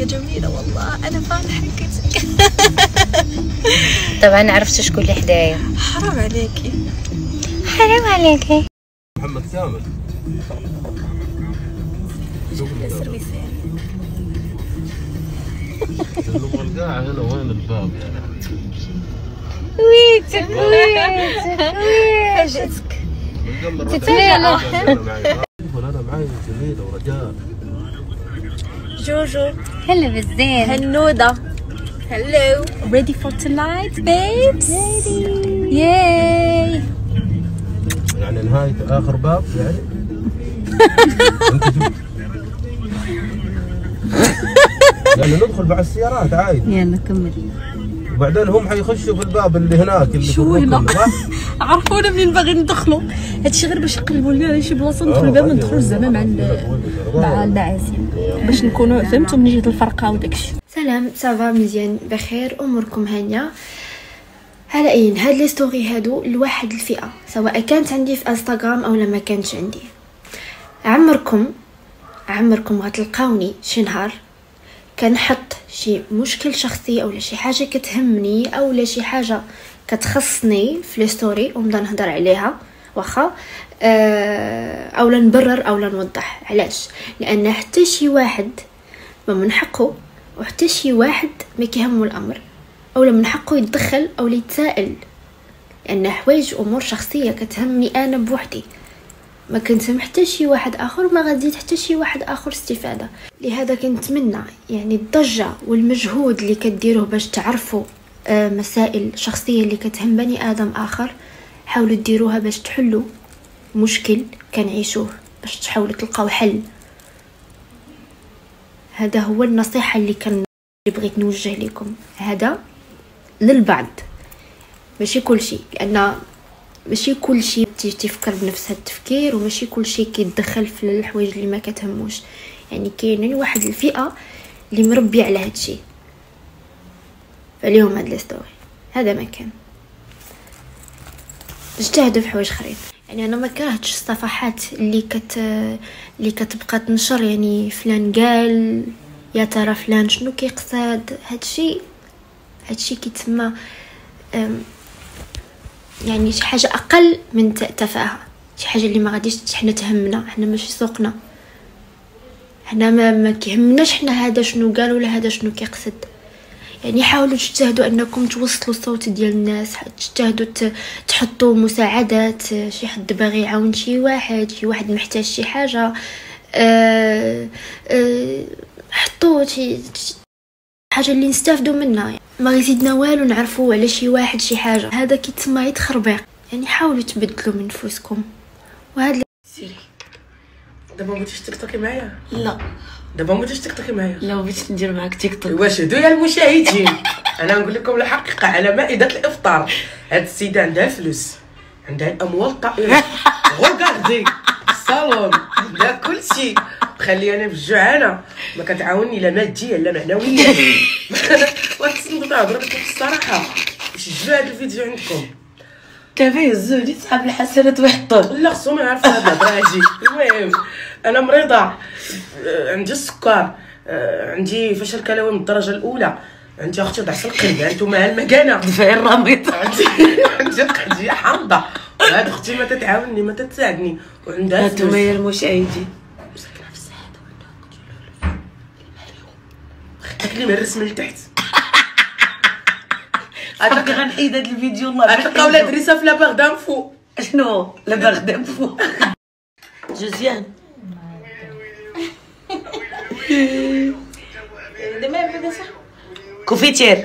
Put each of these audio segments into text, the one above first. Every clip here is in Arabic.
يا جميلة والله أنا فان حقتك. طبعا عرفت شكون اللي حدايا. حرام عليكي حرام عليكي. محمد كامل القاعة هنا وين الباب يعني؟ ويتك حاجتك تتليلة. أنا معي جميلة ورجاء. جوجو هلا بالزين. هنودة hello ready for tonight babes yay. يعني نهاية آخر باب يعني. يعني ندخل مع السيارات عادي. يلا كمل. وبعدين هم حيخشوا في الباب اللي هناك اللي شو هنا؟ عرفونا منين باغي ندخلوا. هادشي غير باش يقلبوا لنا شي بلاصه ندخلوا بها ما ندخلوش زعما مع الناعسين باش نكونوا فهمتوا من جهه الفرقه وداكشي. سلام صافا مزيان بخير اموركم هانيه. على اين هاد لي ستوري هادو لواحد الفئه سواء كانت عندي في انستغرام او ما كانتش عندي. عمركم غتلقاوني شي نهار كنحط شي مشكل شخصي اولا شي حاجه كتهمني اولا شي حاجه كتخصني في لي ستوري ونبدا نهضر عليها واخا اولا نبرر اولا نوضح. علاش؟ لان حتى شي واحد ما من حقه وحتى شي واحد ما كيهمو الامر اولا من حقه يتدخل او يتسائل، لان حوايج امور شخصيه كتهمني انا بوحدي ما كنتم حتى شي واحد اخر وما غاديت حتى شي واحد اخر استفاده. لهذا كنتمنى يعني الضجه والمجهود اللي كديروه باش تعرفوا مسائل شخصيه اللي كتهم بني ادم اخر حاولوا ديروها باش تحلوا مشكل كنعيشوه، باش تحاولوا تلقاو حل. هذا هو النصيحه اللي بغيت نوجه لكم، هذا للبعض ماشي كل شيء، لان ماشي كل شيء تفكر بنفس التفكير وماشي كل شيء كيتدخل في الحوايج اللي ما كتهموش. يعني كاين واحد الفئه اللي مربي على هادشي، فاليوم هاد الستوري هذا ما كان اجتهدوا في حوايج اخرين. يعني انا ما كرهتش الصفحات اللي كتبقى تنشر يعني فلان قال يا ترى فلان شنو كيقصد. هادشي كيتسمى يعني شي حاجه اقل من تفاهه، شي حاجه اللي ما غاديش حنا تهمنا، حنا ماشي سوقنا، حنا ما كيهمناش حنا هذا شنو قال ولا هذا شنو كيقصد. يعني حاولوا تجتهدوا انكم توصلوا الصوت ديال الناس، تجتهدوا تحطوا مساعدات، شي حد باغي يعاون شي واحد محتاج شي حاجه، حطوا شي حاجه اللي نستافدوا منها. ما يزيدنا والو نعرفوا على شي واحد شي حاجه، هذا كيتسمى يتخربيق. يعني حاولوا تبدلوا من نفوسكم. وهذا سيري دابا بغيتيش تيكتوكي معايا؟ لا دابا بغيتيش تيكتوكي معايا؟ لا بغيت ندير معاك تيك توك. واش هادو يا المشاهدين انا نقول لكم الحقيقه على مائده الافطار. هاد السيده عندها الفلوس، عندها الاموال الطائله، غوغاردي الصالون، عندها كلشي، خليني في الجوعانه ما كتعاونني لا ماديا لا معنويا. وتصدقوا نهضر لكم الصراحه سجلوا هاد الفيديو عندكم دابا يهزوا لي صحاب الحسنات ويحطوا. لا خصهم يعرفوا هاد الهضره هادي. المهم انا مريضه، عندي السكر، عندي فشل كلوي من الدرجه الاولى، عندي اختي ضعف القلب، انتما المكانه دفعي الرميط، عندي قضيه حامضه، وهاد اختي ما تتعاونني ما تتساعدني وعندها فلوس. هانتوما يا المشاهدين وساكنه في السعاده وانا من الرسم لتحت. صافي غنحيد هاد الفيديو والله. غتلقاو ولاد دريسه في لاباغ دانفو. شنو لاباغ دانفو؟ جوزيان كوفيتير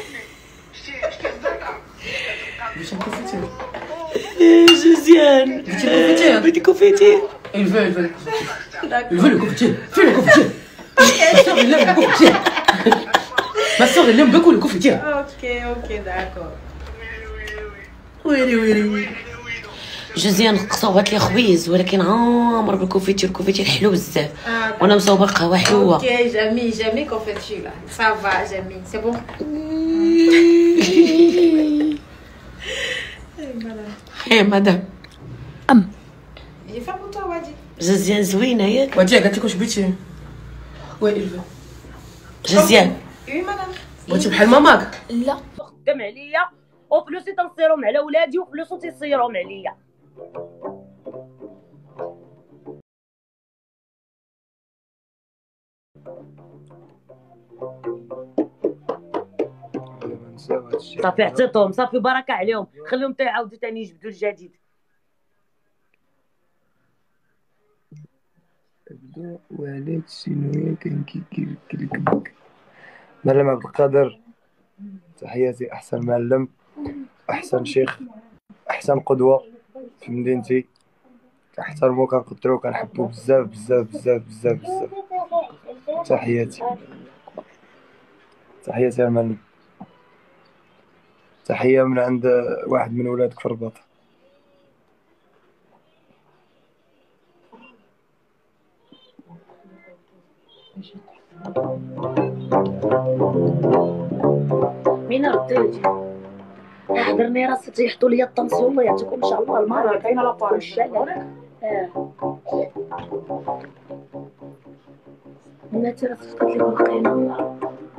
باش نكوفيتير جوزيان بدي كوفيتير. Il veut le couvre-tiers. Fais le couvre-tiers. Ma soeur, elle aime le couvre-tiers. Ma soeur, elle aime beaucoup le couvre-tiers. Ok, d'accord. ويلي جوزيان صوبت لي خويز ولكن عامر بالكوفيتير. الكوفيتير حلو بزاف وانا مصوبه قهوه حلوه. Ok, jamais confiture là. Ça va, jamais. C'est bon. ايه مدام J'ai fait pour toi, Wadi. جوزيان زوينه ياك. ودي قالت لك واش بغيتي؟ وي il veut. جزيان بغيتي بحال ماماك. لا خدام عليا وفلوسي تنصيرهم على ولادي وفلوسو تيصيرهم عليا. صافي عطيتهم، صافي بركه عليهم، خليهم تيعاودوا تاني يجبدوا الجديد. وعلاش شنويا كان كيكلك معلم عبد القادر. تحياتي، احسن معلم، احسن شيخ، احسن قدوه في مدينتي. كنحترمو كنقدرو كنحبو بزاف بزاف بزاف بزاف بزاف. تحياتي تحياتي يا معلم. تحيه من عند واحد من ولادك في الرباط. مين رديتي؟ حضرني راسي تيحطوا لي الطنسيون. الله يعطيكم ان شاء الله المرة كاينه لابار الشلال. بناتي راه صفقت لكم بقينا.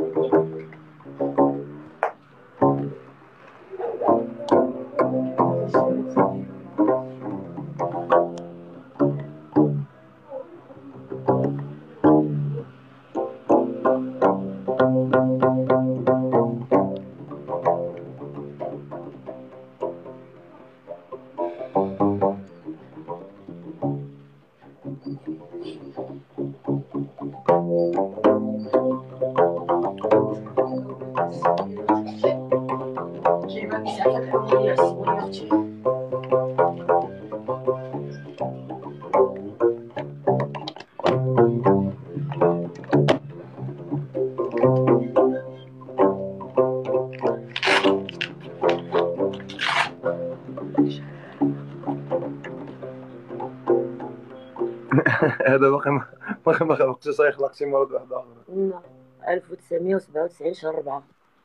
هذا باقي ما خلقتش يخلق شي مرض واحد اخر. 1997 شهر 4.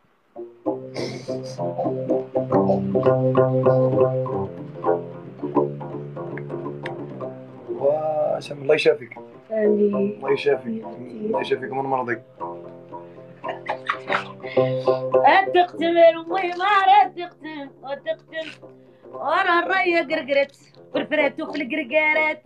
واش الله يشافيك. امين. الله يشافيك الله يشافيك من مرضك. تقتل امي ما تقتل ورا الريا قرقرت فرفرات وفي القرقارات.